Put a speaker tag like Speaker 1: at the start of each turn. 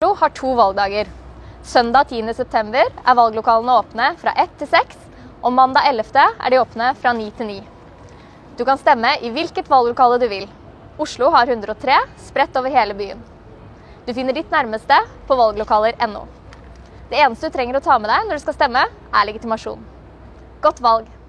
Speaker 1: Oslo har 2 valgdager. Søndag 10. september er valglokalene åpne fra 1 til 6, og mandag 11. er de åpne fra 9 til 9. Du kan stemme i hvilket valglokale du vil. Oslo har 103, spredt over hele byen. Du finner ditt nærmeste på valglokaler.no. Det eneste du trenger å ta med deg når du skal stemme, er legitimasjon. Godt valg!